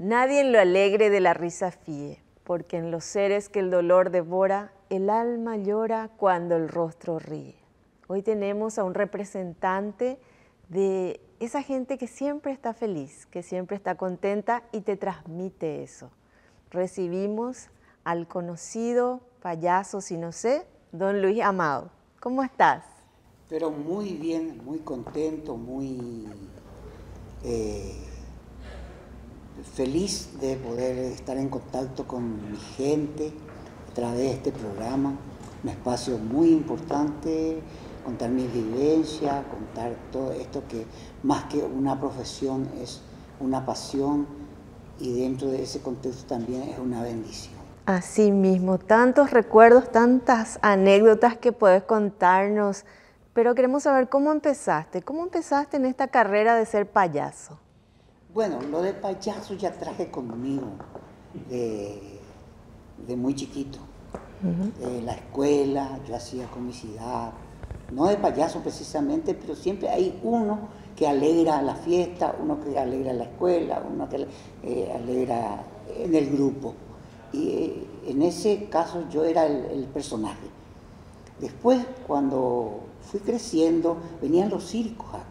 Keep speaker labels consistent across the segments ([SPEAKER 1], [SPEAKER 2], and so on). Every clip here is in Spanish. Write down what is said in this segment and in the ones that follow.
[SPEAKER 1] Nadie en lo alegre de la risa fíe, porque en los seres que el dolor devora, el alma llora cuando el rostro ríe. Hoy tenemos a un representante de esa gente que siempre está feliz, que siempre está contenta y te transmite eso. Recibimos al conocido payaso, si no sé, don Luis Amado. ¿Cómo estás?
[SPEAKER 2] Pero muy bien, muy contento, muy feliz de poder estar en contacto con mi gente a través de este programa, un espacio muy importante, contar mis vivencias, contar todo esto que más que una profesión es una pasión y dentro de ese contexto también es una bendición.
[SPEAKER 1] Así mismo, tantos recuerdos, tantas anécdotas que puedes contarnos, pero queremos saber cómo empezaste en esta carrera de ser payaso.
[SPEAKER 2] Bueno, lo de payaso ya traje conmigo de muy chiquito. De la escuela, yo hacía comicidad, no de payaso precisamente, pero siempre hay uno que alegra la fiesta, uno que alegra la escuela, uno que alegra en el grupo. Y en ese caso yo era el personaje. Después, cuando fui creciendo, venían los circos acá.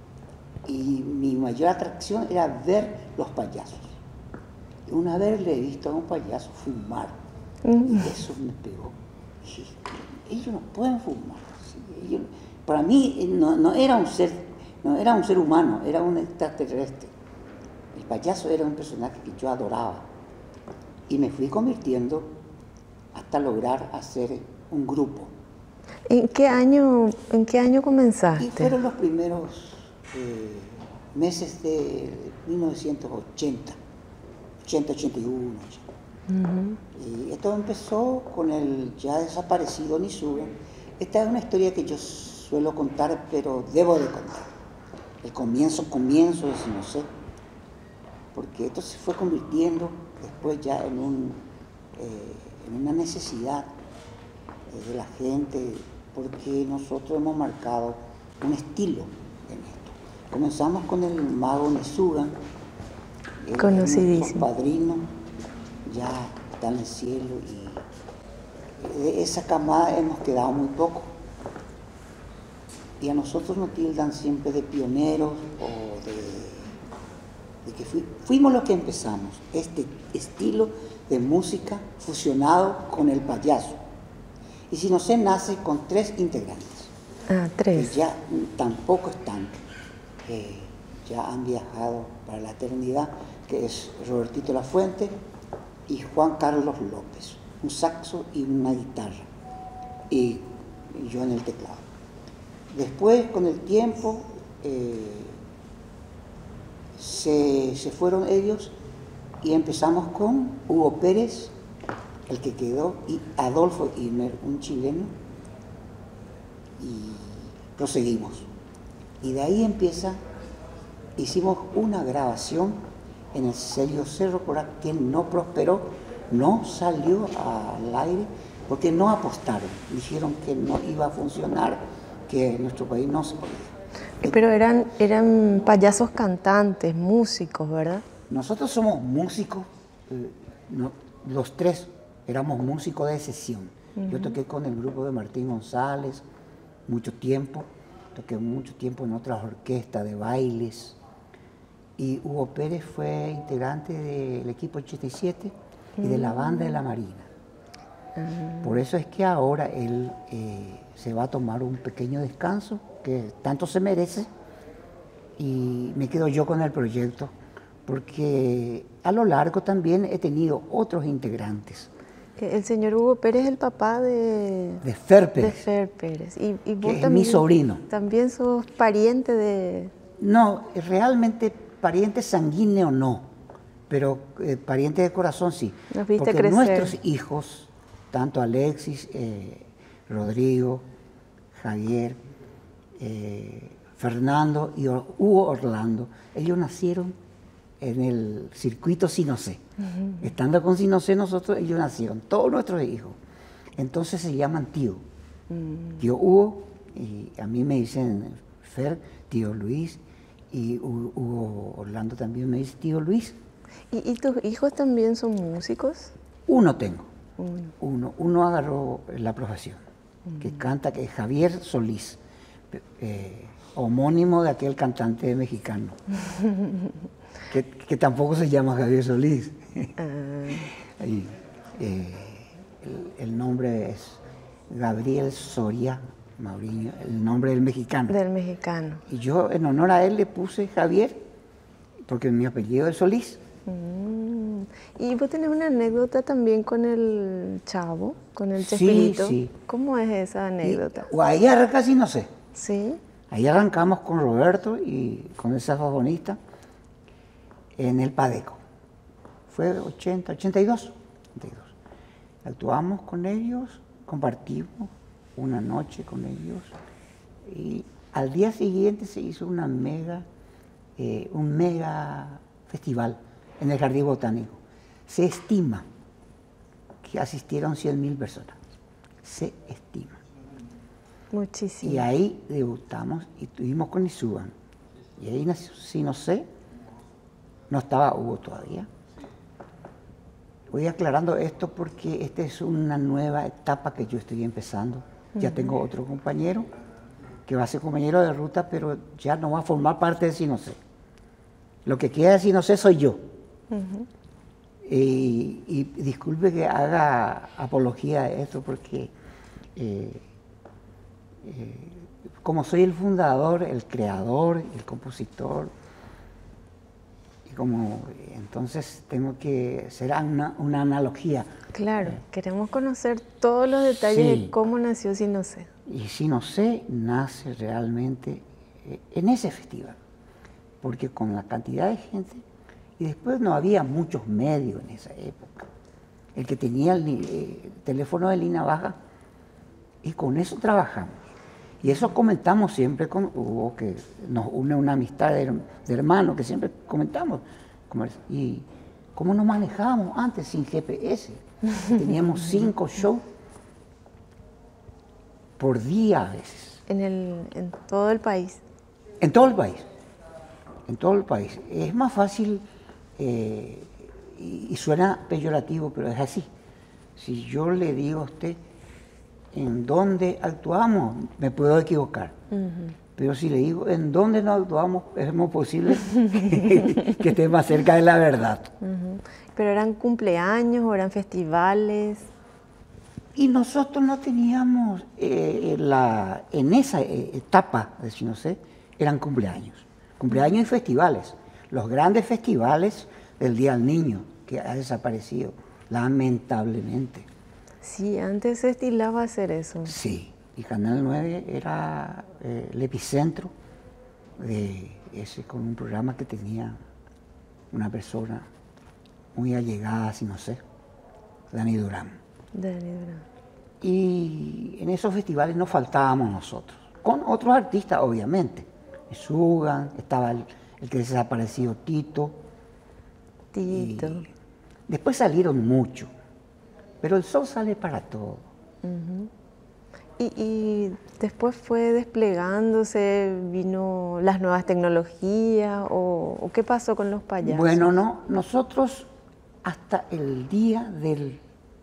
[SPEAKER 2] Y mi mayor atracción era ver los payasos. Una vez le he visto a un payaso fumar y eso me pegó. Dije, ellos no pueden fumar. ¿Sí? Para mí no era un ser humano, era un extraterrestre. El payaso era un personaje que yo adoraba. Y me fui convirtiendo hasta lograr hacer un grupo.
[SPEAKER 1] ¿En qué año comenzaste?
[SPEAKER 2] Y fueron los primeros meses de 1980, 81. Y esto empezó con el ya desaparecido Nisuga. Esta es una historia que yo suelo contar, pero debo de contar. El comienzo, no sé, porque esto se fue convirtiendo después ya en una necesidad de la gente, porque nosotros hemos marcado un estilo en esto. Comenzamos con el mago Nisuga,
[SPEAKER 1] conocidísimo.
[SPEAKER 2] Nuestro padrino, ya está en el cielo, y de esa camada hemos quedado muy poco. Y a nosotros nos tildan siempre de pioneros o de que fuimos los que empezamos este estilo de música fusionado con el payaso. Y si no sé, nace con 3 integrantes.
[SPEAKER 1] Ah, 3.
[SPEAKER 2] Que ya tampoco están, ya han viajado para la eternidad, que es Robertito Lafuente y Juan Carlos López, un saxo y una guitarra, y yo en el teclado. Después, con el tiempo, se fueron ellos y empezamos con Hugo Pérez, el que quedó, y Adolfo Imer, un chileno, y proseguimos. Y de ahí hicimos una grabación en el sello Cerro Corá, que no prosperó, no salió al aire, porque no apostaron, dijeron que no iba a funcionar, que en nuestro país no se podía.
[SPEAKER 1] Pero eran payasos cantantes, músicos, ¿verdad?
[SPEAKER 2] Nosotros somos músicos, los 3 éramos músicos de sesión. Yo toqué con el grupo de Martín González mucho tiempo, toqué mucho tiempo en otras orquestas de bailes, y Hugo Pérez fue integrante del equipo 87 y de la banda de la Marina. Por eso es que ahora él se va a tomar un pequeño descanso, que tanto se merece, y me quedo yo con el proyecto, porque a lo largo también he tenido otros integrantes.
[SPEAKER 1] El señor Hugo Pérez es el papá de
[SPEAKER 2] Fer Pérez.
[SPEAKER 1] De Fer Pérez. Y vos
[SPEAKER 2] que
[SPEAKER 1] también,
[SPEAKER 2] es mi sobrino.
[SPEAKER 1] ¿También sos pariente de...?
[SPEAKER 2] No, realmente pariente sanguíneo no, pero pariente de corazón sí.
[SPEAKER 1] Nos viste
[SPEAKER 2] porque
[SPEAKER 1] crecer.
[SPEAKER 2] Nuestros hijos, tanto Alexis, Rodrigo, Javier, Fernando y Hugo Orlando, ellos nacieron en el circuito Sinocé. Estando con Sinocé nosotros, ellos nacieron, todos nuestros hijos. Entonces se llaman tío. Tío Hugo, y a mí me dicen Fer, tío Luis, y Hugo Orlando también me dice tío Luis.
[SPEAKER 1] ¿Y tus hijos también son músicos?
[SPEAKER 2] Uno tengo, uno agarró la profesión, que canta, que es Javier Solís, homónimo de aquel cantante mexicano, que tampoco se llama Javier Solís. Y, el nombre es Gabriel Soria Mauriño, el nombre del mexicano.
[SPEAKER 1] Del mexicano.
[SPEAKER 2] Y yo en honor a él le puse Javier, porque mi apellido es Solís.
[SPEAKER 1] Y vos tenés una anécdota también con el Chavo, con el Chespirito.
[SPEAKER 2] Sí.
[SPEAKER 1] ¿Cómo es esa anécdota?
[SPEAKER 2] Ahí casi no sé.
[SPEAKER 1] Sí.
[SPEAKER 2] Ahí arrancamos con Roberto y con el saxofonista en el Padeco. Fue 82. Actuamos con ellos, compartimos una noche con ellos y al día siguiente se hizo un mega festival en el Jardín Botánico. Se estima que asistieron 100.000 personas. Se estima.
[SPEAKER 1] Muchísimo.
[SPEAKER 2] Y ahí debutamos y estuvimos con Isuban. Y ahí nació, si no sé, no estaba Hugo todavía. Voy aclarando esto porque esta es una nueva etapa que yo estoy empezando. Ya tengo otro compañero que va a ser compañero de ruta, pero ya no va a formar parte de Si No Sé. Lo que queda de Si No Sé soy yo. Y disculpe que haga apología de esto porque como soy el fundador, el creador, el compositor, y como entonces tengo que hacer una analogía.
[SPEAKER 1] Claro, queremos conocer todos los detalles de cómo nació Si No Sé.
[SPEAKER 2] Y Si No Sé nace realmente en ese festival, porque con la cantidad de gente, y después no había muchos medios en esa época. El que tenía el teléfono de línea baja, y con eso trabajamos. Y eso comentamos siempre con Hugo, que nos une una amistad de hermanos, que siempre comentamos. Y cómo nos manejábamos antes sin GPS. Teníamos 5 shows por día a veces.
[SPEAKER 1] En todo el país.
[SPEAKER 2] En todo el país. En todo el país. Es más fácil, y suena peyorativo, pero es así. Si yo le digo a usted en dónde actuamos, me puedo equivocar. Pero si le digo en dónde no actuamos, es muy posible que esté más cerca de la verdad.
[SPEAKER 1] ¿Pero eran cumpleaños o eran festivales?
[SPEAKER 2] Y nosotros no teníamos, en esa etapa de Si No Sé, eran cumpleaños y festivales. Los grandes festivales del Día del Niño, que ha desaparecido, lamentablemente.
[SPEAKER 1] Sí, antes se estilaba hacer eso.
[SPEAKER 2] Sí, y Canal 9 era el epicentro de ese, con un programa que tenía una persona muy allegada, Si No Sé, Dani Durán. Y en esos festivales no faltábamos nosotros, con otros artistas obviamente. Sugan, estaba el que desapareció Tito. Y después salieron muchos, pero el sol sale para todo.
[SPEAKER 1] Y después fue desplegándose, vino las nuevas tecnologías, o ¿qué pasó con los payasos?
[SPEAKER 2] Bueno, no, nosotros hasta el día del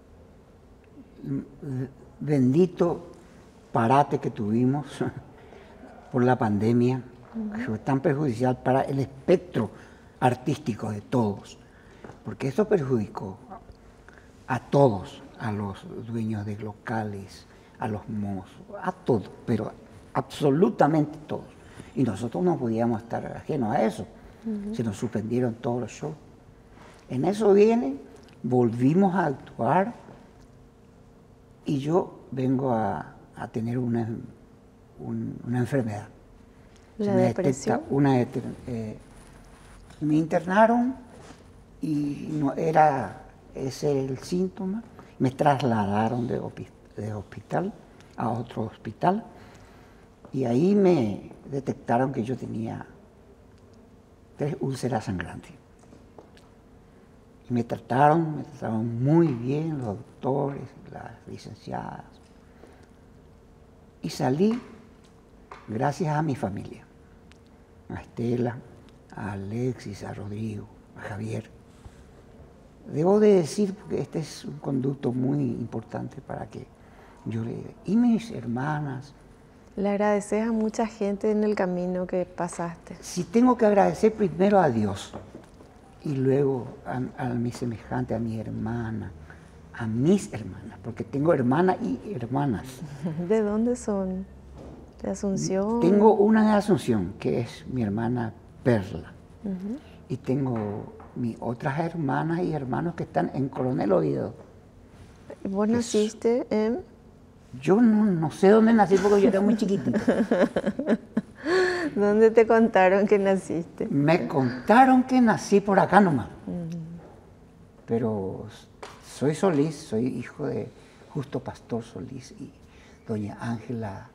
[SPEAKER 2] bendito parate que tuvimos por la pandemia, que fue tan perjudicial para el espectro artístico de todos, porque esto perjudicó a todos, a los dueños de locales, a los mozos, a todos, pero absolutamente todos. Y nosotros no podíamos estar ajenos a eso. Se nos suspendieron todos los shows. En eso volvimos a actuar y yo vengo a tener una enfermedad.
[SPEAKER 1] ¿La depresión?
[SPEAKER 2] Me internaron y no era ese el síntoma. Me trasladaron de hospital a otro hospital y ahí me detectaron que yo tenía 3 úlceras sangrantes. Y me trataron muy bien los doctores, las licenciadas. Y salí gracias a mi familia, a Estela, a Alexis, a Rodrigo, a Javier, debo de decir, porque este es un conducto muy importante para que yo le... Y mis hermanas.
[SPEAKER 1] Le agradeces a mucha gente en el camino que pasaste.
[SPEAKER 2] Si tengo que agradecer primero a Dios y luego a mi semejante, a mi hermana, a mis hermanas, porque tengo hermanas y hermanas.
[SPEAKER 1] ¿De dónde son? ¿De Asunción?
[SPEAKER 2] Tengo una de Asunción, que es mi hermana Perla. Y tengo mis otras hermanas y hermanos que están en Coronel Oviedo.
[SPEAKER 1] ¿Vos naciste en...?
[SPEAKER 2] Yo no sé dónde nací porque yo era muy chiquitito.
[SPEAKER 1] ¿Dónde te contaron que naciste?
[SPEAKER 2] Me contaron que nací por acá nomás. Pero soy Solís, soy hijo de Justo Pastor Solís y doña Ángela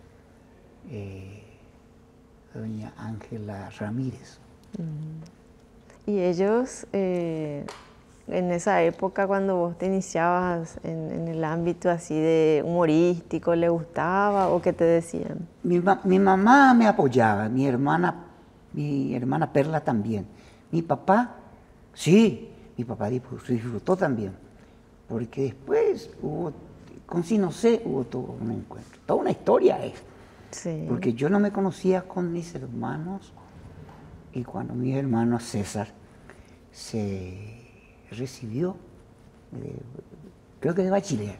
[SPEAKER 2] Ramírez.
[SPEAKER 1] Y ellos, en esa época cuando vos te iniciabas en el ámbito así de humorístico, ¿le gustaba o qué te decían?
[SPEAKER 2] Mi mamá me apoyaba, mi hermana Perla también. Mi papá, sí, mi papá disfrutó también. Porque después con Sinocé hubo todo un encuentro, toda una historia es.
[SPEAKER 1] Sí.
[SPEAKER 2] Porque yo no me conocía con mis hermanos y cuando mi hermano César se recibió, creo que de bachiller,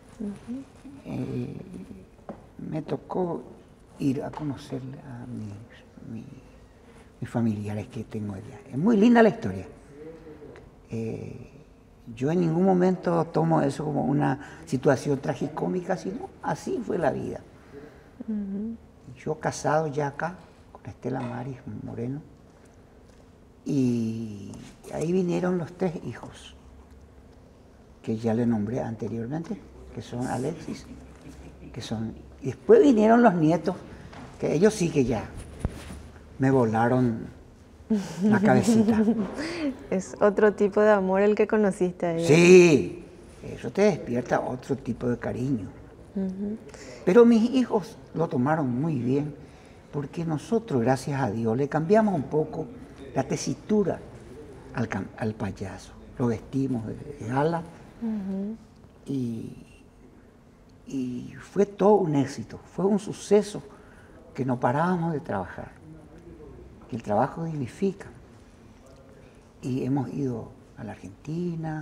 [SPEAKER 2] me tocó ir a conocerle a mis familiares que tengo allá. Es muy linda la historia. Yo en ningún momento tomo eso como una situación tragicómica, sino así fue la vida. Yo casado ya acá con Estela Maris Moreno y ahí vinieron los 3 hijos que ya le nombré anteriormente, que son Alexis, y después vinieron los nietos, que ellos sí que ya me volaron la cabecita.
[SPEAKER 1] Es otro tipo de amor el que conociste ahí.
[SPEAKER 2] Sí, eso te despierta otro tipo de cariño. Pero mis hijos lo tomaron muy bien, porque nosotros, gracias a Dios, le cambiamos un poco la tesitura al payaso. Lo vestimos de gala y fue todo un éxito, fue un suceso que no parábamos de trabajar, que el trabajo dignifica. Y hemos ido a la Argentina,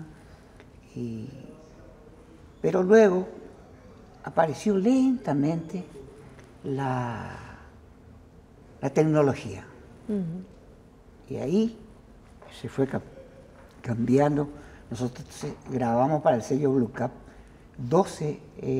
[SPEAKER 2] pero luego apareció lentamente la tecnología. Y ahí se fue cambiando. Nosotros grabamos para el sello Blue Cap 12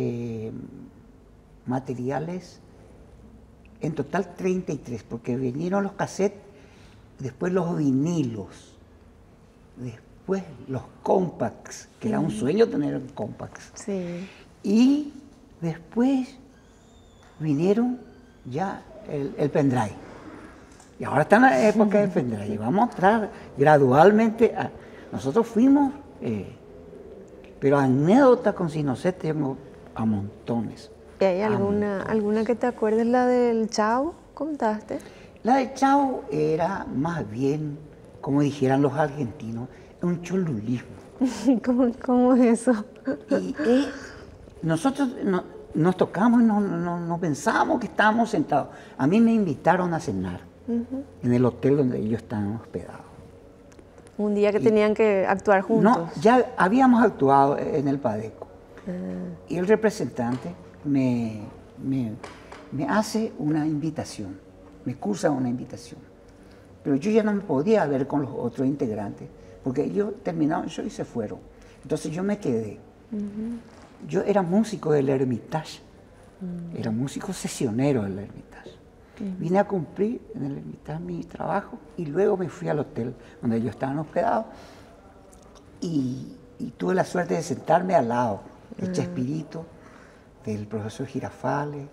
[SPEAKER 2] materiales, en total 33, porque vinieron los cassettes, después los vinilos, después los compacts, que era un sueño tener compacts.
[SPEAKER 1] Sí.
[SPEAKER 2] Y después vinieron ya el pendrive. Y ahora está en la época del pendrive. Vamos a entrar gradualmente. Nosotros fuimos, pero anécdotas con Sinocé tengo a montones.
[SPEAKER 1] ¿Y hay alguna que te acuerdes, la del Chavo, contaste?
[SPEAKER 2] La del Chavo era más bien, como dijeran los argentinos, un cholulismo.
[SPEAKER 1] ¿Cómo es eso?
[SPEAKER 2] Y nosotros nos tocamos y no pensábamos que estábamos sentados. A mí me invitaron a cenar en el hotel donde ellos estaban hospedados.
[SPEAKER 1] Un día que tenían que actuar juntos.
[SPEAKER 2] No, ya habíamos actuado en el Padeco. Y el representante me hace una invitación, me cursa una invitación. Pero yo ya no me podía ver con los otros integrantes, porque ellos terminaron el show y se fueron. Entonces yo me quedé. Yo era músico del Hermitage, era músico sesionero del Hermitage. Vine a cumplir en el Hermitage mi trabajo y luego me fui al hotel donde ellos estaban hospedados y tuve la suerte de sentarme al lado de Chespirito, del profesor Girafales,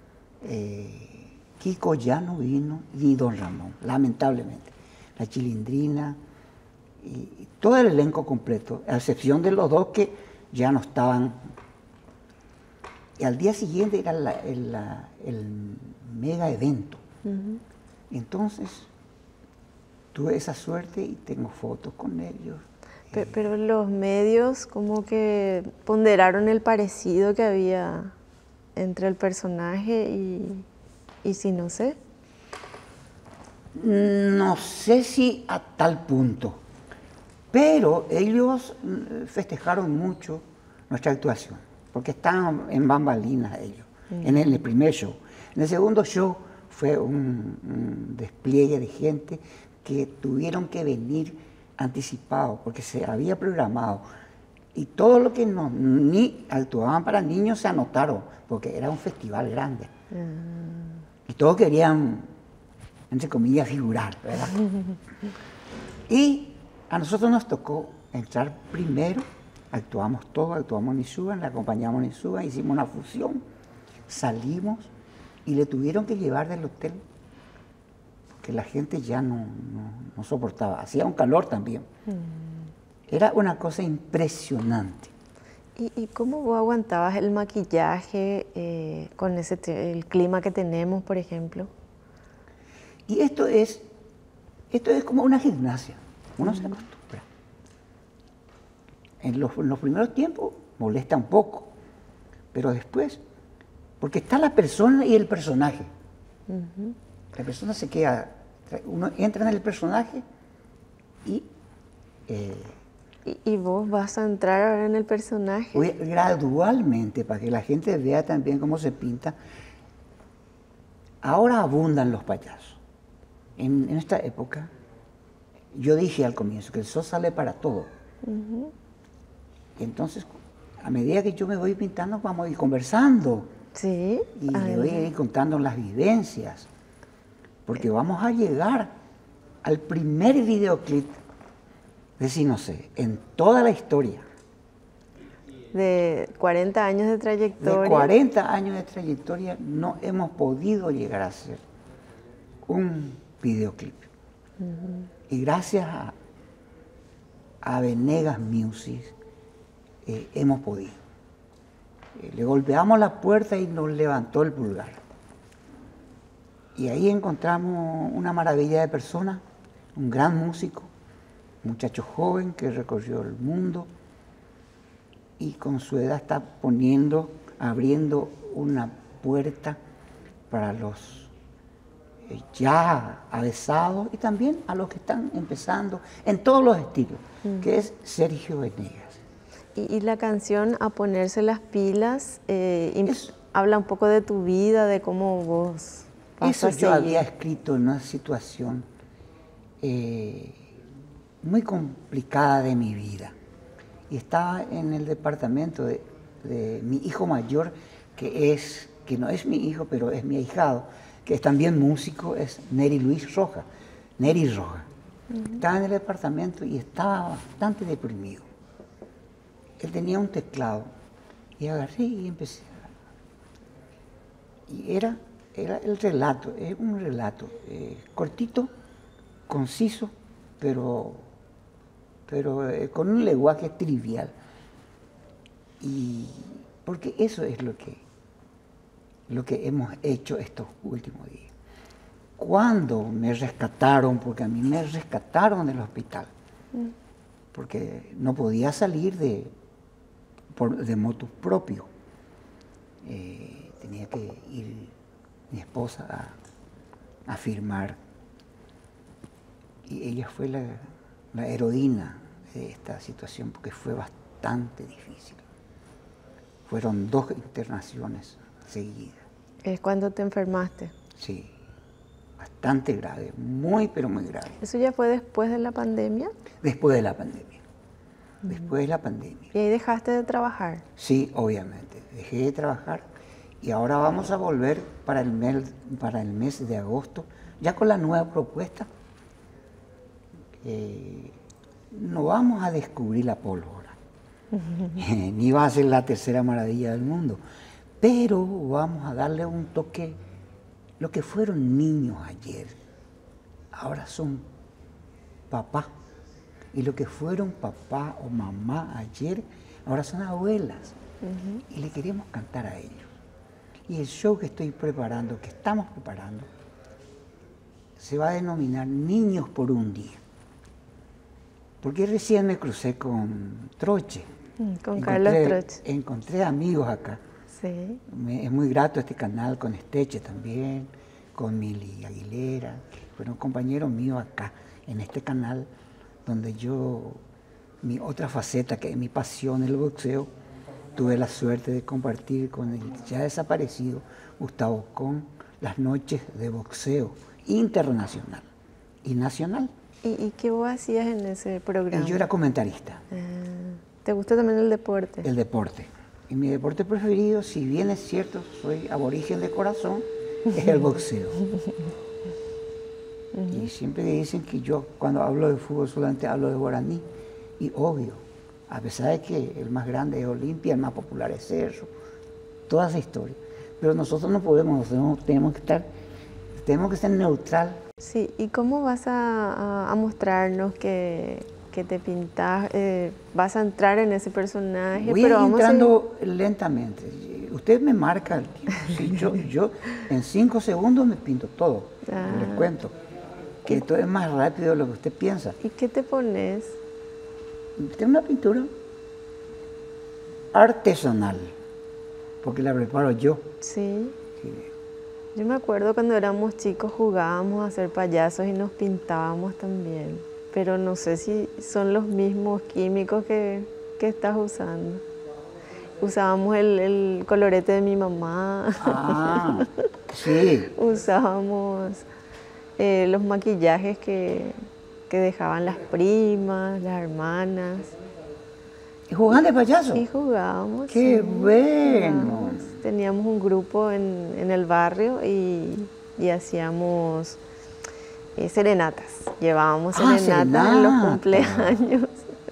[SPEAKER 2] Kiko ya no vino, ni Don Ramón, lamentablemente. La Chilindrina y todo el elenco completo, a excepción de los 2 que ya no estaban. Y al día siguiente era el mega evento. Entonces tuve esa suerte y tengo fotos con ellos.
[SPEAKER 1] Pero los medios como que ponderaron el parecido que había entre el personaje y si no sé.
[SPEAKER 2] No sé si a tal punto, pero ellos festejaron mucho nuestra actuación, porque estaban en bambalinas ellos, en el primer show. En el segundo show fue un despliegue de gente que tuvieron que venir anticipados, porque se había programado. Y todo lo que ni actuaban para niños se anotaron, porque era un festival grande. Y todos querían, entre comillas, figurar, ¿verdad? Y a nosotros nos tocó entrar primero, actuamos todos, actuamos Nisuban, le acompañamos a Nisuban, hicimos una fusión, salimos y le tuvieron que llevar del hotel, porque la gente ya no soportaba, hacía un calor también. Era una cosa impresionante.
[SPEAKER 1] ¿Y cómo vos aguantabas el maquillaje con el clima que tenemos, por ejemplo?
[SPEAKER 2] Y esto es como una gimnasia, uno se acostumbra. En los primeros tiempos molesta un poco, pero después, porque está la persona y el personaje. La persona se queda, uno entra en el personaje y...
[SPEAKER 1] ¿Y vos vas a entrar ahora en el personaje?
[SPEAKER 2] Voy gradualmente, para que la gente vea también cómo se pinta. Ahora abundan los payasos. En esta época, yo dije al comienzo que el sol sale para todo. Entonces, a medida que yo me voy pintando, vamos a ir conversando.
[SPEAKER 1] Sí.
[SPEAKER 2] Y le voy a ir contando las vivencias. Porque vamos a llegar al primer videoclip de Sí No Sé, en toda la historia.
[SPEAKER 1] De 40 años de trayectoria.
[SPEAKER 2] De 40 años de trayectoria no hemos podido llegar a hacer un videoclip. Y gracias a Venegas Music hemos podido. Le golpeamos la puerta y nos levantó el pulgar. Y ahí encontramos una maravilla de persona, un gran músico, un muchacho joven que recorrió el mundo y con su edad está abriendo una puerta para los ya avesados y también a los que están empezando en todos los estilos, que es Sergio Venegas.
[SPEAKER 1] Y la canción A Ponerse las Pilas habla un poco de tu vida, de cómo vos vas a
[SPEAKER 2] Eso yo
[SPEAKER 1] seguir.
[SPEAKER 2] había escrito en una situación muy complicada de mi vida. Y estaba en el departamento de mi hijo mayor, que no es mi hijo, pero es mi ahijado, que es también músico, es Neri Luis Roja, Neri Roja. Estaba en el departamento y estaba bastante deprimido. Él tenía un teclado y agarré y empecé y era el relato, es un relato cortito, conciso, pero con un lenguaje trivial. Y porque eso es lo que hemos hecho estos últimos días. Cuando me rescataron, porque a mí me rescataron del hospital, porque no podía salir de motu propio. Tenía que ir mi esposa a firmar. Y ella fue la heroína de esta situación, porque fue bastante difícil. Fueron 2 internaciones seguidas.
[SPEAKER 1] ¿Es cuando te enfermaste?
[SPEAKER 2] Sí, bastante grave, muy pero muy grave.
[SPEAKER 1] ¿Eso ya fue después de la pandemia?
[SPEAKER 2] Después de la pandemia. Después de la pandemia.
[SPEAKER 1] ¿Y ahí dejaste de trabajar?
[SPEAKER 2] Sí, obviamente. Dejé de trabajar y ahora vamos a volver para el mes de agosto, ya con la nueva propuesta. No vamos a descubrir la pólvora, ni va a ser la tercera maravilla del mundo, pero vamos a darle un toque. Lo que fueron niños ayer, ahora son papás. Y lo que fueron papá o mamá ayer, ahora son abuelas. Y le queremos cantar a ellos. Y el show que estamos preparando, se va a denominar Niños por un Día. Porque recién me crucé con Troche.
[SPEAKER 1] Con Carlos Troche.
[SPEAKER 2] Encontré amigos acá.
[SPEAKER 1] Sí.
[SPEAKER 2] Es muy grato este canal con Esteche también, con Mili Aguilera. Fueron compañeros míos acá, en este canal, donde yo, mi otra faceta, que es mi pasión, el boxeo, tuve la suerte de compartir con el ya desaparecido Gustavo Con las noches de boxeo internacional y nacional.
[SPEAKER 1] ¿Y qué vos hacías en ese programa?
[SPEAKER 2] Yo era comentarista.
[SPEAKER 1] ¿Te gusta también el deporte?
[SPEAKER 2] El deporte. Y mi deporte preferido, si bien es cierto, soy aborigen de corazón, es el boxeo. Y siempre dicen que yo cuando hablo de fútbol solamente hablo de guaraní. Y obvio, a pesar de que el más grande es Olimpia, el más popular es Cerro, toda esa historia. Pero nosotros no podemos, tenemos que ser neutral.
[SPEAKER 1] Sí, ¿y cómo vas a mostrarnos que te pintas? ¿Vas a entrar en ese personaje?
[SPEAKER 2] Voy entrando lentamente. Usted me marca el tiempo. Sí, yo en 5 segundos me pinto todo. Les cuento que esto es más rápido de lo que usted piensa.
[SPEAKER 1] ¿Y qué te pones?
[SPEAKER 2] Tengo una pintura artesanal, porque la preparo yo.
[SPEAKER 1] Sí.
[SPEAKER 2] Sí.
[SPEAKER 1] Yo me acuerdo cuando éramos chicos jugábamos a ser payasos y nos pintábamos también, pero no sé si son los mismos químicos que estás usando. Usábamos el colorete de mi mamá.
[SPEAKER 2] Ah, sí.
[SPEAKER 1] Usábamos los maquillajes que dejaban las primas, las hermanas.
[SPEAKER 2] ¿Y jugaban de payaso?
[SPEAKER 1] Y jugábamos.
[SPEAKER 2] ¡Qué
[SPEAKER 1] sí,
[SPEAKER 2] bueno!
[SPEAKER 1] jugábamos. Teníamos un grupo en el barrio y hacíamos serenatas. Llevábamos serenatas en los cumpleaños.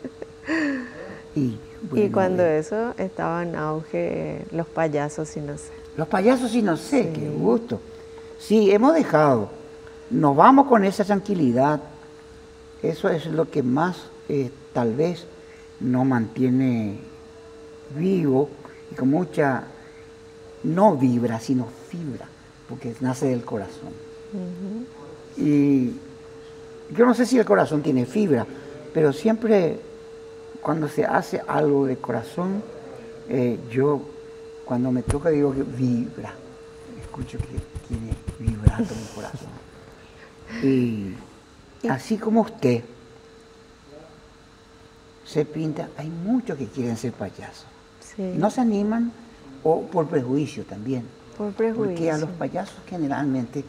[SPEAKER 1] Y cuando eso estaba en auge los payasos y no sé.
[SPEAKER 2] Los payasos y no sé, sí. Qué gusto. Sí, hemos dejado. Nos vamos con esa tranquilidad. Eso es lo que más tal vez nos mantiene vivo y con mucha, no vibra, sino fibra, porque nace del corazón. Y yo no sé si el corazón tiene fibra, pero siempre cuando se hace algo de corazón, yo cuando me toca digo que vibra, escucho que tiene vibrato mi corazón. Y así como usted se pinta, hay muchos que quieren ser payasos. Sí. No se animan o por prejuicio también.
[SPEAKER 1] Por prejuicio.
[SPEAKER 2] Porque a los payasos generalmente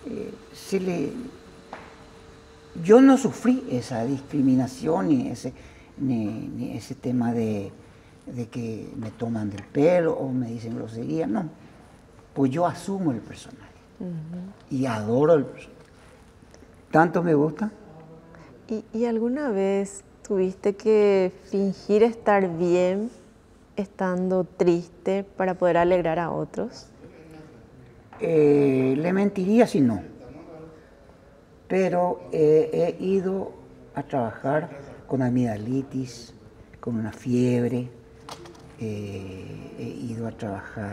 [SPEAKER 2] yo no sufrí esa discriminación ni ese tema de que me toman del pelo o me dicen grosería, no. Pues yo asumo el personaje y adoro el personaje. ¿Tanto me gusta?
[SPEAKER 1] ¿Y alguna vez tuviste que fingir estar bien estando triste para poder alegrar a otros?
[SPEAKER 2] Le mentiría si no. Pero he ido a trabajar con amigdalitis, con una fiebre. He ido a trabajar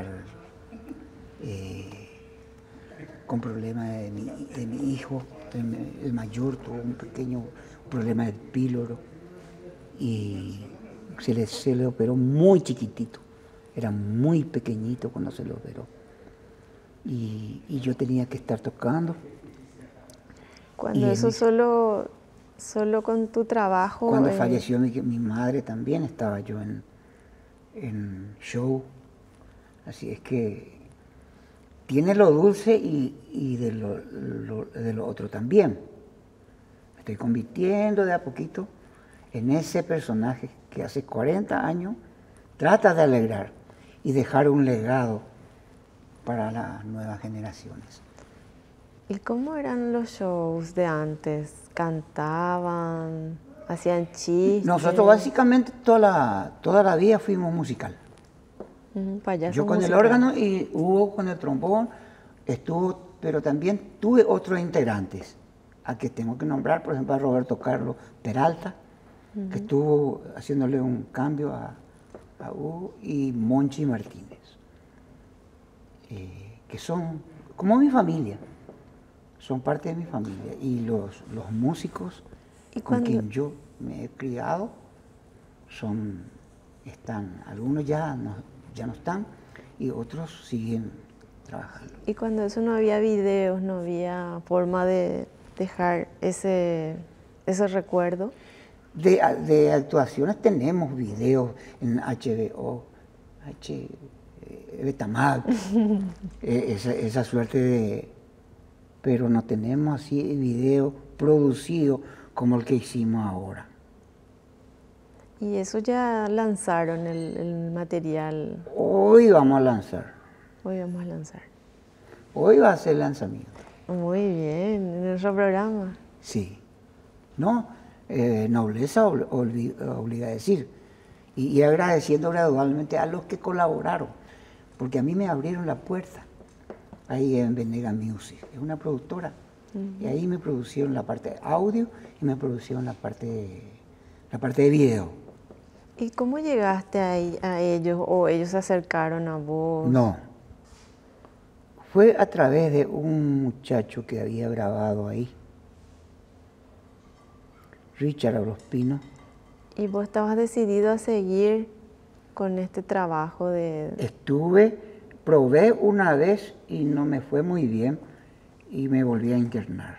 [SPEAKER 2] con problemas de mi hijo. El mayor tuvo un pequeño problema del píloro y se le operó muy chiquitito, era muy pequeñito cuando se le operó y yo tenía que estar tocando.
[SPEAKER 1] Cuando eso solo con tu trabajo.
[SPEAKER 2] Cuando falleció mi madre también estaba yo en show, así es que tiene lo dulce y de lo otro también. Me estoy convirtiendo de a poquito en ese personaje que hace 40 años trata de alegrar y dejar un legado para las nuevas generaciones.
[SPEAKER 1] ¿Y cómo eran los shows de antes? ¿Cantaban? ¿Hacían chistes?
[SPEAKER 2] Nosotros básicamente toda la vida fuimos musical. Yo con musical. El órgano y Hugo con el trombón estuvo, pero también tuve otros integrantes a que tengo que nombrar, por ejemplo a Roberto Carlos Peralta, que estuvo haciéndole un cambio a Hugo, y Monchi Martínez, que son como mi familia, son parte de mi familia, y los músicos con quien yo me he criado, algunos ya no están y otros siguen trabajando.
[SPEAKER 1] Y cuando eso no había videos, no había forma de dejar ese recuerdo.
[SPEAKER 2] De actuaciones tenemos videos en HBO, Betamax, esa suerte de... Pero no tenemos así videos producidos como el que hicimos ahora.
[SPEAKER 1] Y eso ya lanzaron el material.
[SPEAKER 2] Hoy vamos a lanzar.
[SPEAKER 1] Hoy vamos a lanzar.
[SPEAKER 2] Hoy va a ser el lanzamiento.
[SPEAKER 1] Muy bien, en nuestro programa.
[SPEAKER 2] Sí. No, nobleza obliga a decir. Y agradeciendo gradualmente a los que colaboraron, porque a mí me abrieron la puerta ahí en Venega Music. Es una productora. Y ahí me producieron la parte de audio y me producieron la parte de video.
[SPEAKER 1] ¿Y cómo llegaste a ellos o ellos se acercaron a vos?
[SPEAKER 2] No. Fue a través de un muchacho que había grabado ahí, Richard Orospino.
[SPEAKER 1] ¿Y vos estabas decidido a seguir con este trabajo de...?
[SPEAKER 2] Probé una vez y no me fue muy bien y me volví a internar.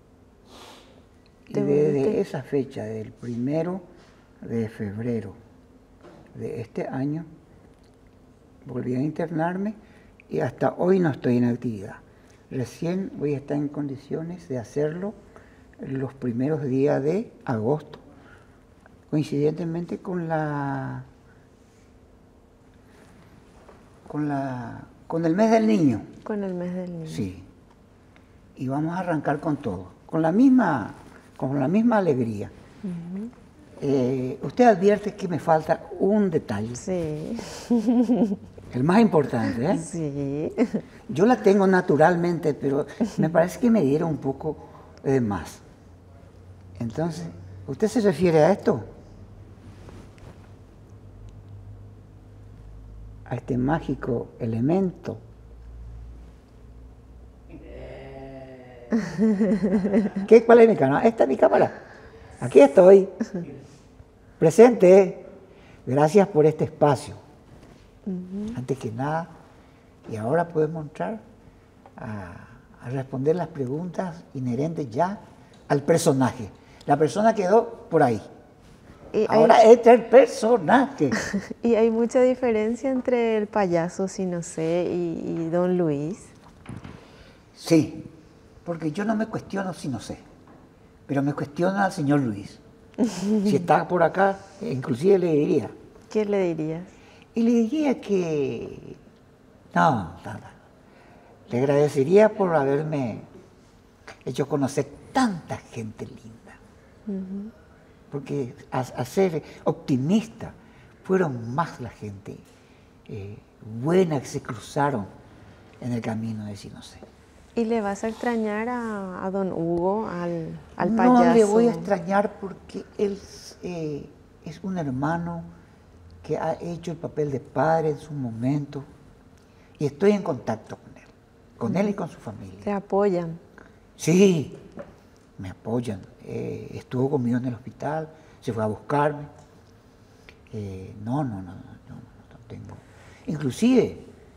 [SPEAKER 2] Y desde esa fecha, del 1 de febrero de este año, volví a internarme y hasta hoy no estoy en actividad. Recién voy a estar en condiciones de hacerlo los primeros días de agosto, coincidentemente con el mes del niño.
[SPEAKER 1] Con el mes del niño.
[SPEAKER 2] Sí. Y vamos a arrancar con todo, con la misma alegría. Usted advierte que me falta un detalle.
[SPEAKER 1] Sí.
[SPEAKER 2] El más importante, ¿eh?
[SPEAKER 1] Sí.
[SPEAKER 2] Yo la tengo naturalmente, pero me parece que me dieron un poco de más. Entonces, ¿usted se refiere a esto? A este mágico elemento. ¿Cuál es mi cámara? Esta es mi cámara. Aquí estoy. Presente. Gracias por este espacio. Antes que nada, y ahora podemos entrar a responder las preguntas inherentes ya al personaje. La persona quedó por ahí. Ahora entra el personaje.
[SPEAKER 1] ¿Y hay mucha diferencia entre el payaso Sinocé y Don Luis?
[SPEAKER 2] Sí, porque yo no me cuestiono Sinocé, pero me cuestiona al señor Luis. Si está por acá, inclusive le diría.
[SPEAKER 1] ¿Qué le dirías?
[SPEAKER 2] Y le diría que... No. Le agradecería por haberme hecho conocer tanta gente linda. Porque a ser optimista, fueron más la gente buena que se cruzaron en el camino de Sinocé.
[SPEAKER 1] ¿Y le vas a extrañar a don Hugo, al payaso?
[SPEAKER 2] No le voy a extrañar porque él es un hermano que ha hecho el papel de padre en su momento y estoy en contacto con él y con su familia.
[SPEAKER 1] ¿Te apoyan?
[SPEAKER 2] Sí, me apoyan. Estuvo conmigo en el hospital, se fue a buscarme. No tengo. Inclusive,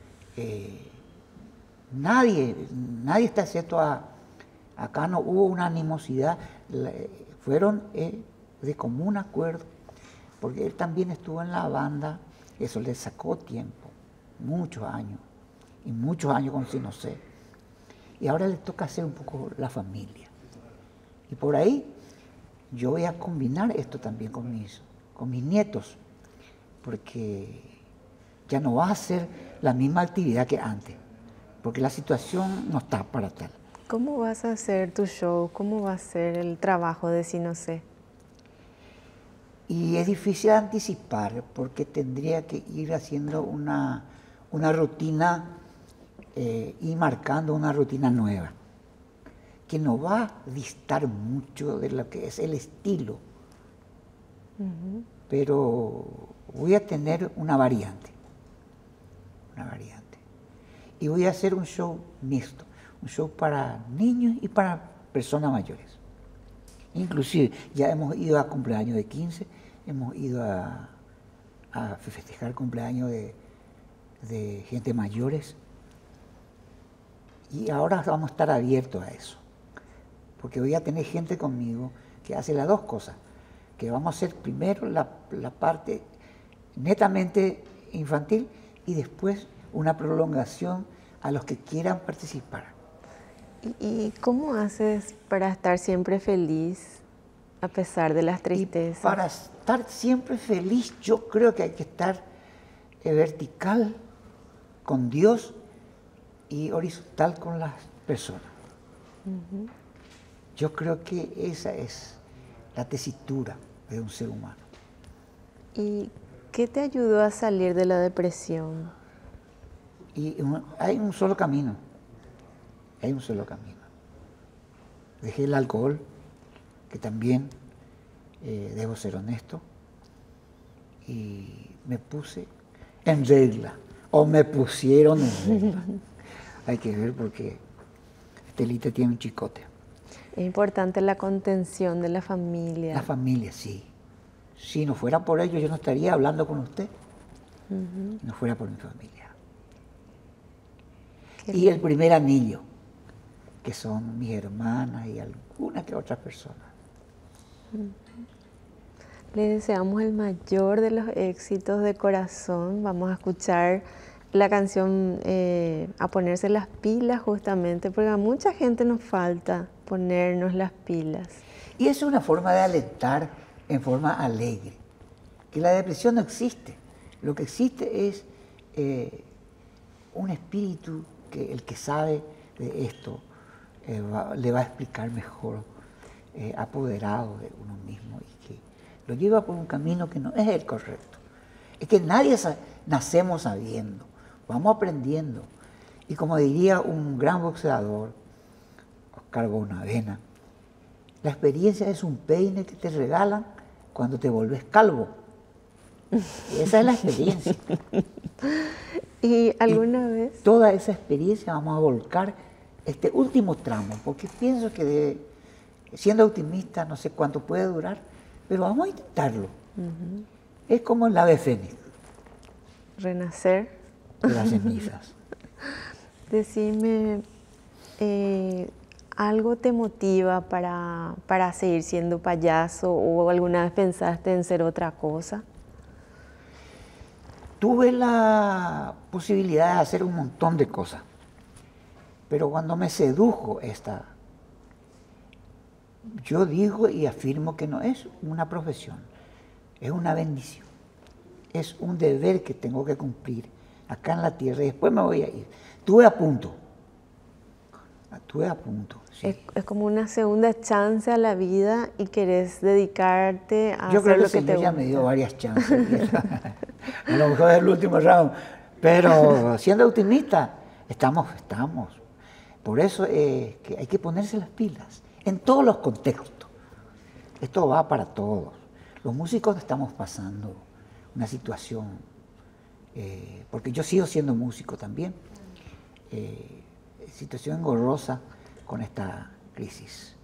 [SPEAKER 2] nadie está excepto acá no hubo una animosidad, fueron de común acuerdo, porque él también estuvo en la banda, eso le sacó tiempo, muchos años con Sinocé. Y ahora le toca hacer un poco la familia. Y por ahí yo voy a combinar esto también con mis nietos, porque ya no va a ser la misma actividad que antes, porque la situación no está para tal.
[SPEAKER 1] ¿Cómo vas a hacer tu show? ¿Cómo va a ser el trabajo de Sinocé?
[SPEAKER 2] Y es difícil anticipar, porque tendría que ir haciendo una rutina y marcando una rutina nueva, que no va a distar mucho de lo que es el estilo, pero voy a tener una variante. Y voy a hacer un show mixto, un show para niños y para personas mayores. Inclusive ya hemos ido a cumpleaños de 15, hemos ido a festejar cumpleaños de gente mayores. Y ahora vamos a estar abiertos a eso. Porque voy a tener gente conmigo que hace las dos cosas. Que vamos a hacer primero la parte netamente infantil y después una prolongación a los que quieran participar.
[SPEAKER 1] ¿Y cómo haces para estar siempre feliz a pesar de las tristezas?
[SPEAKER 2] Y para estar siempre feliz, yo creo que hay que estar vertical con Dios y horizontal con las personas. Uh-huh. Yo creo que esa es la tesitura de un ser humano.
[SPEAKER 1] ¿Y qué te ayudó a salir de la depresión?
[SPEAKER 2] Y hay un solo camino. Hay un solo camino. Dejé el alcohol, que también debo ser honesto, y me puse en regla, o me pusieron en regla. Hay que ver porque Estelita tiene un chicote.
[SPEAKER 1] Es importante la contención de la familia.
[SPEAKER 2] La familia, sí. Si no fuera por ellos, yo no estaría hablando con usted. Uh-huh. Si no fuera por mi familia. Y el primer anillo, que son mis hermanas y algunas que otras personas.
[SPEAKER 1] Le deseamos el mayor de los éxitos de corazón. Vamos a escuchar la canción A ponerse las pilas, justamente, porque a mucha gente nos falta ponernos las pilas.
[SPEAKER 2] Y es una forma de alentar en forma alegre, que la depresión no existe. Lo que existe es un espíritu que el que sabe de esto le va a explicar mejor, apoderado de uno mismo y que lo lleva por un camino que no es el correcto. Es que nadie nacemos sabiendo, vamos aprendiendo. Y como diría un gran boxeador, Oscar Bonavena, la experiencia es un peine que te regalan cuando te volves calvo. Esa es la experiencia.
[SPEAKER 1] ¿Y alguna vez?
[SPEAKER 2] Toda esa experiencia vamos a volcar este último tramo, porque pienso que siendo optimista no sé cuánto puede durar, pero vamos a intentarlo. Uh-huh. Es como el ave fénix.
[SPEAKER 1] Renacer.
[SPEAKER 2] De las cenizas.
[SPEAKER 1] Decime, ¿algo te motiva para seguir siendo payaso o alguna vez pensaste en ser otra cosa?
[SPEAKER 2] Tuve la posibilidad de hacer un montón de cosas, pero cuando me sedujo esta, yo digo y afirmo que no es una profesión, es una bendición, es un deber que tengo que cumplir acá en la tierra y después me voy a ir. Estuve a punto, sí.
[SPEAKER 1] Es como una segunda chance a la vida y querés dedicarte a
[SPEAKER 2] yo
[SPEAKER 1] hacer lo que te gusta.
[SPEAKER 2] Yo creo que el Señor ya me dio varias chances. A lo mejor es el último round, pero siendo optimista, estamos. Por eso es que hay que ponerse las pilas, en todos los contextos. Esto va para todos. Los músicos estamos pasando una situación, porque yo sigo siendo músico también, situación engorrosa con esta crisis.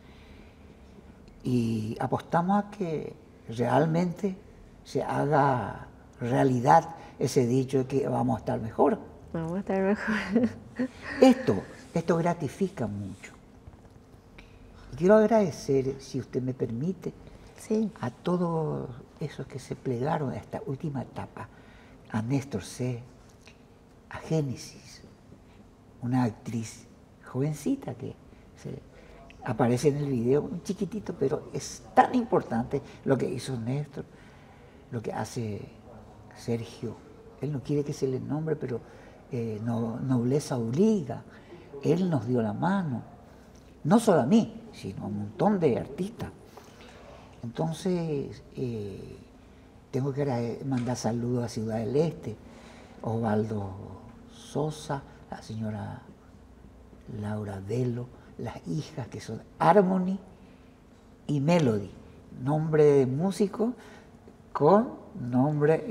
[SPEAKER 2] Y apostamos a que realmente se haga realidad ese dicho de que vamos a estar mejor.
[SPEAKER 1] Vamos a estar mejor.
[SPEAKER 2] Esto gratifica mucho. Y quiero agradecer, si usted me permite,
[SPEAKER 1] sí,
[SPEAKER 2] a todos esos que se plegaron a esta última etapa, a Néstor C., a Génesis, una actriz jovencita que aparece en el video, un chiquitito, pero es tan importante lo que hizo Néstor, lo que hace Sergio. Él no quiere que se le nombre, pero nobleza obliga. Él nos dio la mano, no solo a mí, sino a un montón de artistas. Entonces, tengo que mandar saludos a Ciudad del Este, Osvaldo Sosa, la señora Laura Velo, las hijas que son Harmony y Melody, nombre de músico con nombre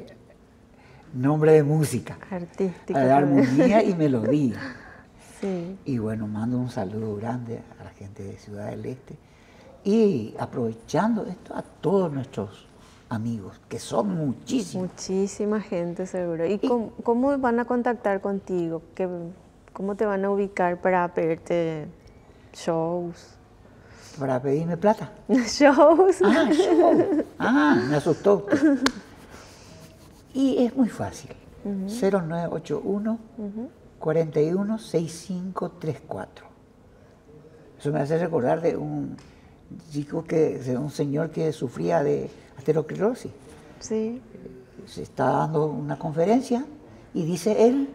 [SPEAKER 2] de música,
[SPEAKER 1] artística,
[SPEAKER 2] de armonía y melodía.
[SPEAKER 1] Sí.
[SPEAKER 2] Y bueno, mando un saludo grande a la gente de Ciudad del Este Y aprovechando esto a todos nuestros amigos, que son muchísimos.
[SPEAKER 1] Muchísima gente seguro. ¿Y cómo van a contactar contigo? ¿Cómo te van a ubicar para pedirte shows?
[SPEAKER 2] Para pedirme plata.
[SPEAKER 1] ¿Shows?
[SPEAKER 2] Ah, show. Me asustó usted. Y es muy fácil. 0981 41 6534. Eso me hace recordar de un señor que sufría de aterosclerosis.
[SPEAKER 1] Sí.
[SPEAKER 2] Se está dando una conferencia y dice él,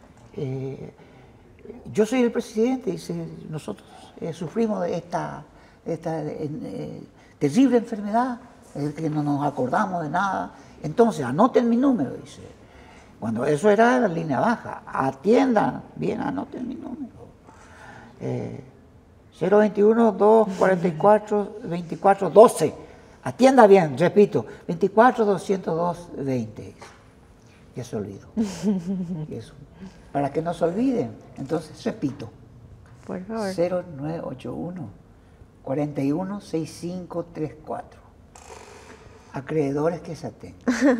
[SPEAKER 2] yo soy el presidente, dice, nosotros sufrimos de esta terrible enfermedad, que no nos acordamos de nada. Entonces, anoten mi número, dice. Cuando eso era la línea baja, atiendan bien, anoten mi número. 021-244-2412. Atienda bien, repito, 24-202-20. Ya se olvidó. Eso. Para que no se olviden, entonces repito.
[SPEAKER 1] Por favor.
[SPEAKER 2] 0981 41 6534. Acreedores que se atengan.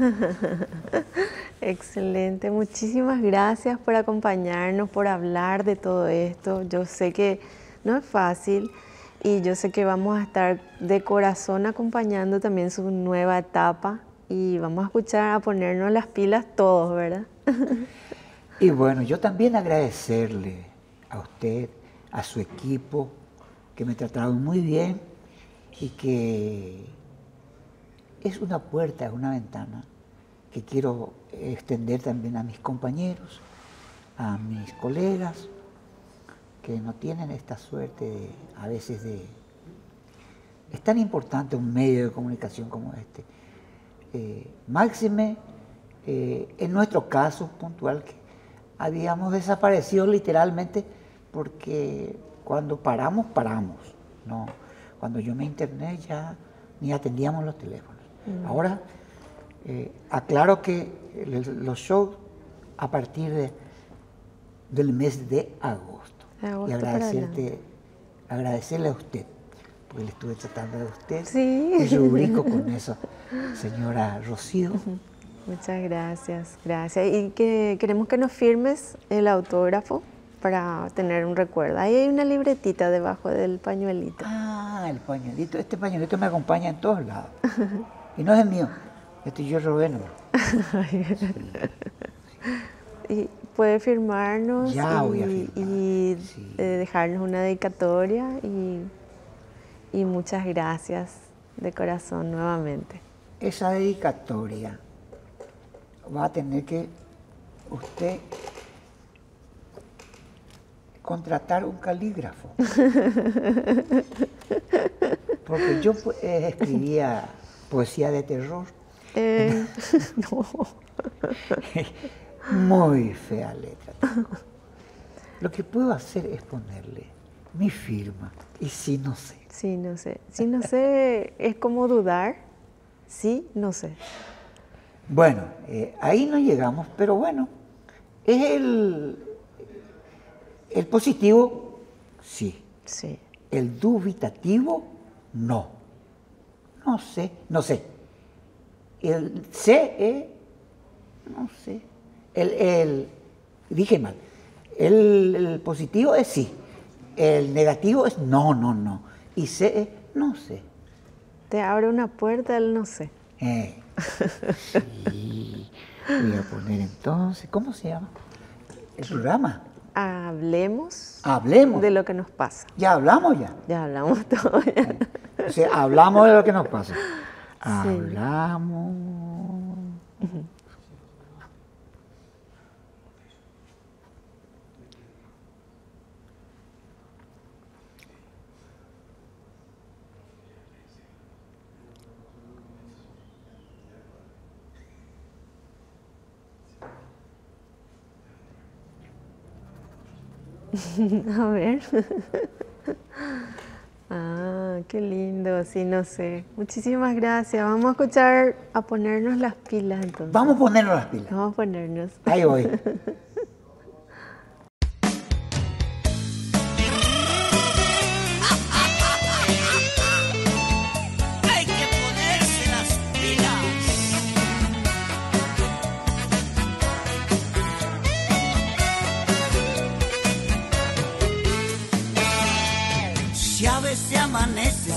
[SPEAKER 1] Excelente, muchísimas gracias por acompañarnos, por hablar de todo esto. Yo sé que no es fácil y yo sé que vamos a estar de corazón acompañando también su nueva etapa y vamos a escuchar, a ponernos las pilas todos, ¿verdad?
[SPEAKER 2] Y bueno, yo también agradecerle a usted, a su equipo, que me trataron muy bien y que es una puerta, es una ventana que quiero extender también a mis compañeros, a mis colegas, que no tienen esta suerte a veces de... Es tan importante un medio de comunicación como este. Máxime, en nuestro caso puntual, que habíamos desaparecido literalmente porque cuando paramos, ¿no? Cuando yo me interné ya ni atendíamos los teléfonos. Ahora, aclaro que los shows a partir del mes de agosto. Y agradecerle a usted, porque le estuve tratando de usted.
[SPEAKER 1] Sí.
[SPEAKER 2] Y rubrico con eso, señora Rocío.
[SPEAKER 1] Muchas gracias, gracias. Y que queremos que nos firmes el autógrafo para tener un recuerdo. Ahí hay una libretita debajo del pañuelito.
[SPEAKER 2] Ah, el pañuelito. Este pañuelito me acompaña en todos lados. Y no es el mío. Este yo robé, ¿no? Sí.
[SPEAKER 1] Y puede firmarnos
[SPEAKER 2] ya voy a firmar.
[SPEAKER 1] y
[SPEAKER 2] sí.
[SPEAKER 1] Dejarnos una dedicatoria y muchas gracias de corazón nuevamente.
[SPEAKER 2] Esa dedicatoria va a tener que usted contratar un calígrafo. Porque yo escribía poesía de terror.
[SPEAKER 1] No.
[SPEAKER 2] Muy fea letra. Lo que puedo hacer es ponerle mi firma y sí, no sé.
[SPEAKER 1] Sí, no sé. Sí, no sé, es como dudar. Sí, no sé.
[SPEAKER 2] Bueno, ahí no llegamos, pero bueno, es el positivo, sí.
[SPEAKER 1] Sí.
[SPEAKER 2] El dubitativo, no. No sé. El sé, no sé. Dije mal. El positivo es sí. El negativo es no. Y sé, no sé.
[SPEAKER 1] Te abre una puerta el no sé.
[SPEAKER 2] Sí. Voy a poner entonces, ¿cómo se llama? El programa.
[SPEAKER 1] Hablemos
[SPEAKER 2] Hablemos.
[SPEAKER 1] de lo que nos pasa.
[SPEAKER 2] Ya hablamos ya.
[SPEAKER 1] Ya hablamos todo. Ya.
[SPEAKER 2] O sea, hablamos de lo que nos pasa. Sí. Hablamos.
[SPEAKER 1] A ver. Ah, qué lindo, sí, no sé. Muchísimas gracias. Vamos a escuchar, a ponernos las pilas entonces.
[SPEAKER 2] Vamos a ponernos las pilas.
[SPEAKER 1] Vamos a ponernos.
[SPEAKER 2] Ahí voy. se amanece